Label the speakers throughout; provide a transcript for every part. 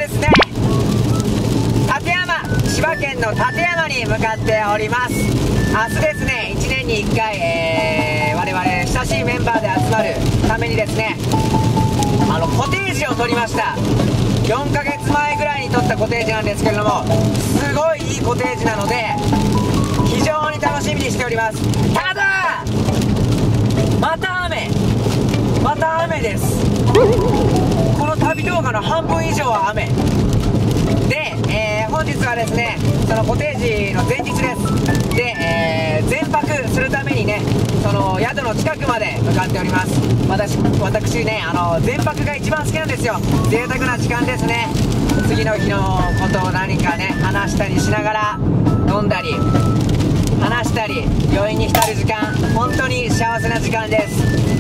Speaker 1: ですね、館山、千葉県の館山に向かっております。明日ですね、1年に1回、我々親しいメンバーで集まるためにですね、コテージを取りました。4ヶ月前ぐらいに取ったコテージなんですけれども、すごいいいコテージなので非常に楽しみにしております。ただまた雨です。この旅動画の半分以上は雨で、本日はですね、そのコテージの前日ですで、全泊するためにね、その宿の近くまで向かっております。私ね、全泊が一番好きなんですよ。贅沢な時間ですね。次の日のことを何かね話したりしながら飲んだり話したり余韻に浸る時間、本当に幸せな時間です。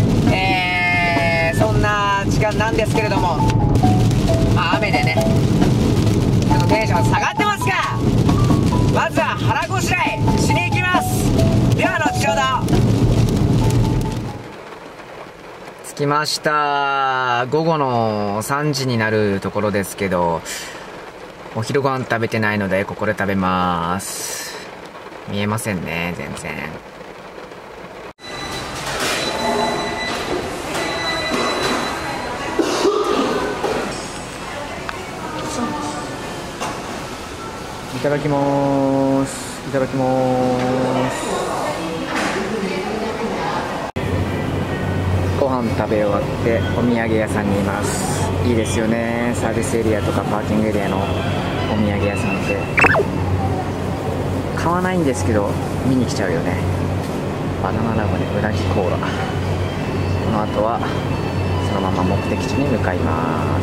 Speaker 1: そんな時間なんですけれども、雨でねちょっとテンション下がってますが、まずは腹ごしらえしに行きます。では後ほど。着きました。午後の3時になるところですけど、お昼ご飯食べてないのでここで食べます。見えませんね、全然。いただきます。いただきます。ご飯食べ終わってお土産屋さんにいます。いいですよね、サービスエリアとかパーキングエリアのお土産屋さんって買わないんですけど見に来ちゃうよね。バナナラムネうなぎコーラ。この後はそのまま目的地に向かいます。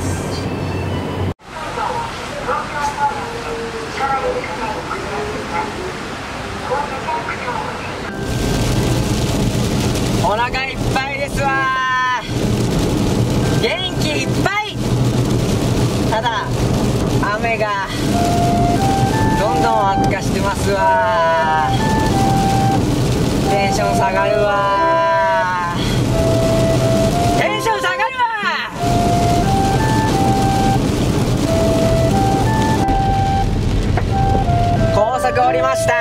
Speaker 1: お腹いっぱいですわ。元気いっぱい。ただ雨がどんどん悪化してますわ。テンション下がるわ。テンション下がるわ。高速降りました。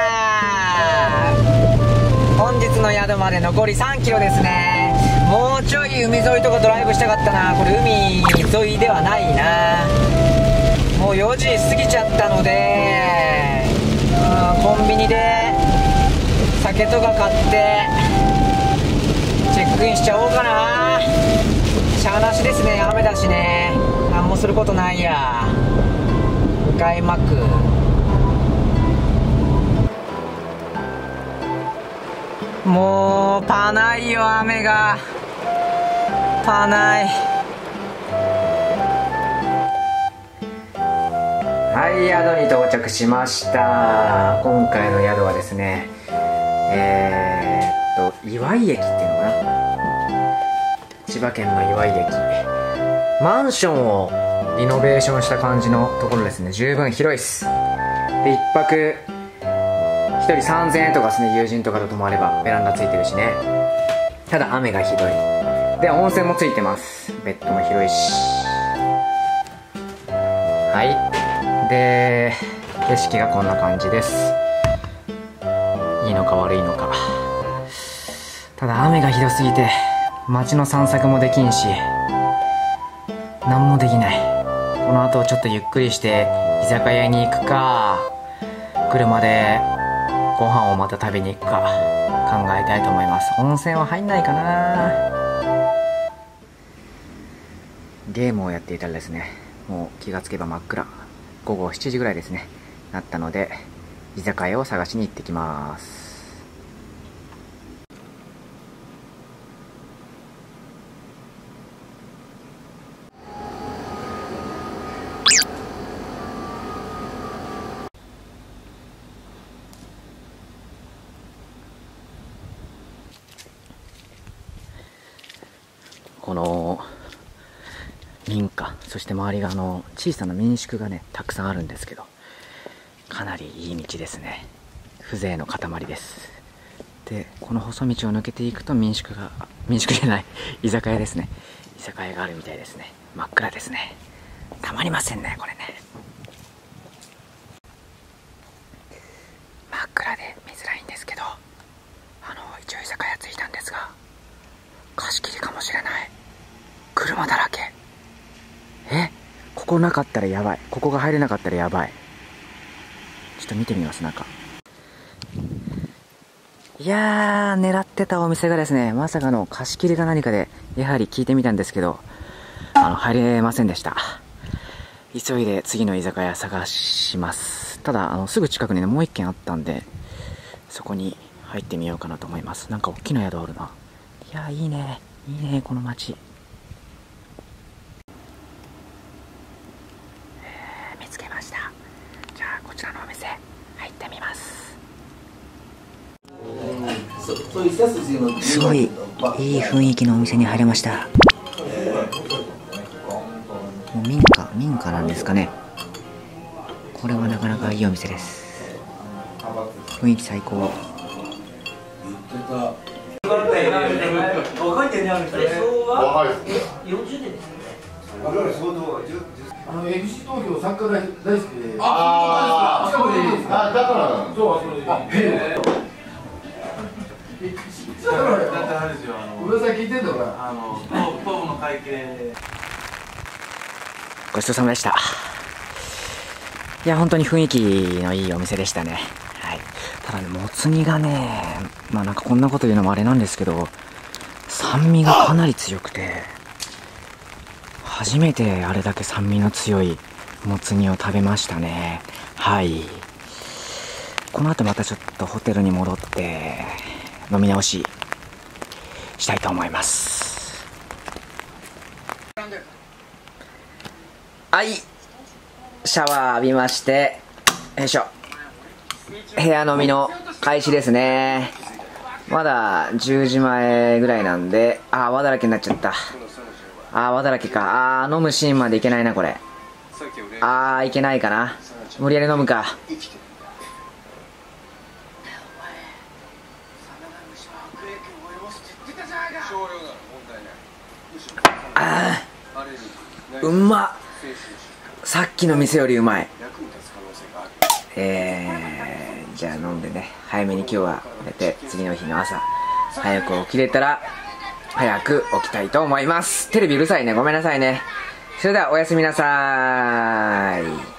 Speaker 1: 本日の宿まで残り3キロですね。もうちょい海沿いとかドライブしたかったな。これ海沿いではないな。もう4時過ぎちゃったので、コンビニで酒とか買ってチェックインしちゃおうかな。しゃあなしですね、雨だしね。何もすることないや。向かいまく。もうパないよ、雨がパない。はい、宿に到着しました。今回の宿はですね、岩井駅っていうのかな、千葉県の岩井駅。マンションをリノベーションした感じのところですね。十分広いっす。で、1泊1人3000円とかですね。友人とかと泊まればベランダついてるしね。ただ雨がひどい。で、温泉もついてます。ベッドも広いし。はい。で、景色がこんな感じです。いいのか悪いのか。ただ雨がひどすぎて街の散策もできんし何もできない。この後ちょっとゆっくりして居酒屋に行くか、車でご飯をまた食べに行くか考えたいと思います。温泉は入んないかな。ゲームをやっていたらですね、もう気がつけば真っ暗。午後7時ぐらいですね、なったので居酒屋を探しに行ってきます。この民家、そして周りが小さな民宿がねたくさんあるんですけど、かなりいい道ですね。風情の塊です。で、この細道を抜けていくと民宿じゃない居酒屋ですね。居酒屋があるみたいですね。真っ暗ですね。 たまりませんねこれね。真っ暗で見づらいんですけど、一応居酒屋着いたんですが、貸し切りかもしれない。車だらけ。ここなかったらやばい。ここが入れなかったらやばい。ちょっと見てみます、中。いやー、狙ってたお店がですね、まさかの貸し切りか何かで、やはり聞いてみたんですけど、入れませんでした。急いで次の居酒屋探します。ただ、すぐ近くにね、もう一軒あったんで、そこに入ってみようかなと思います。なんか大きな宿あるな。いやー、いいね。いいね、この街。見つけました。じゃあ、こちらのお店、入ってみます。すごい、いい雰囲気のお店に入れました。もう民家なんですかね。これはなかなかいいお店です。雰囲気最高。
Speaker 2: FC 東京サッカー大好きで。だから。そう。だってあれですよ。噂聞いてんだから。東部の会計。
Speaker 1: ごちそうさまでした。いや、本当に雰囲気のいいお店でしたね。はい。ただね、もつ煮がね、なんかこんなこと言うのもあれなんですけど、酸味がかなり強くて、初めてあれだけ酸味の強いもつ煮を食べましたね。はい。この後またちょっとホテルに戻って、飲み直ししたいと思います。はい。シャワー浴びまして、よいしょ。部屋飲みの開始ですね。まだ10時前ぐらいなんで、泡だらけになっちゃった。泡だらけか。飲むシーンまでいけないな、これ。いけないかな。無理やり飲むか。うまっ。さっきの店よりうまい。じゃあ飲んでね、早めに今日は寝て、次の日の朝早く起きれたら早く起きたいと思います。テレビうるさいね、ごめんなさいね。それではおやすみなさーい。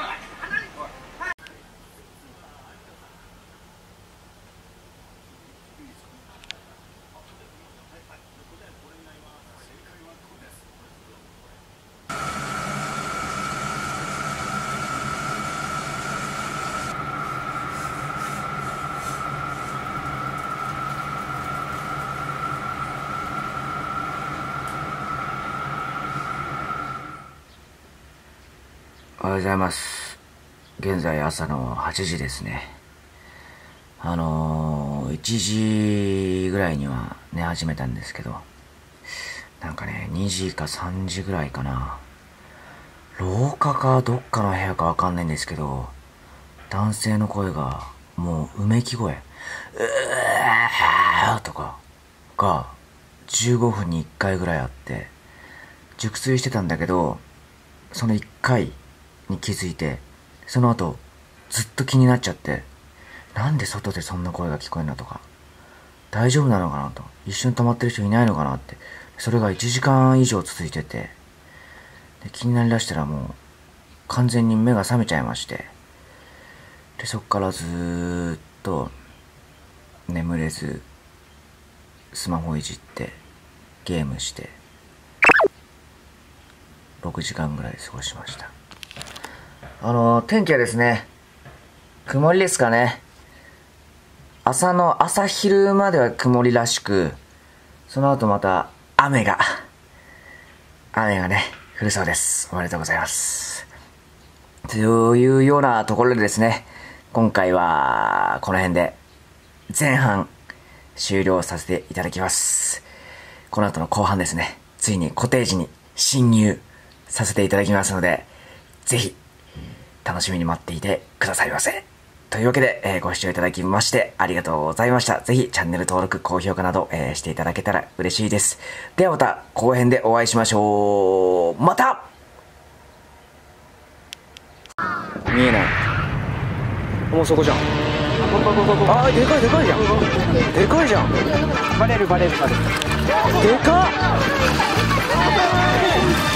Speaker 1: おはようございます。現在朝の8時ですね。1時ぐらいには寝始めたんですけど、なんかね、2時か3時ぐらいかな。廊下かどっかの部屋かわかんないんですけど、男性の声が、もううめき声、とかが15分に1回ぐらいあって、熟睡してたんだけど、その1回に気づいて、その後ずっと気になっちゃって、なんで外でそんな声が聞こえるのとか、大丈夫なのかなと、一緒に泊まってる人いないのかなって、それが1時間以上続いてて、で気になりだしたらもう完全に目が覚めちゃいまして、でそっからずーっと眠れずスマホいじってゲームして6時間ぐらい過ごしました。天気はですね、曇りですかね。朝昼までは曇りらしく、その後また雨がね、降るそうです。おめでとうございます。というようなところでですね、今回はこの辺で前半終了させていただきます。この後の後半ですね、ついにコテージに侵入させていただきますので、ぜひ楽しみに待っていてくださいませ。というわけで、ご視聴いただきましてありがとうございました。ぜひチャンネル登録、高評価など、していただけたら嬉しいです。ではまた後編でお会いしましょう。また見えない。もうそこじゃん。あー、でかいでかいじゃん。でかいじゃん。
Speaker 3: バレるバレるバレる。
Speaker 1: でかっ。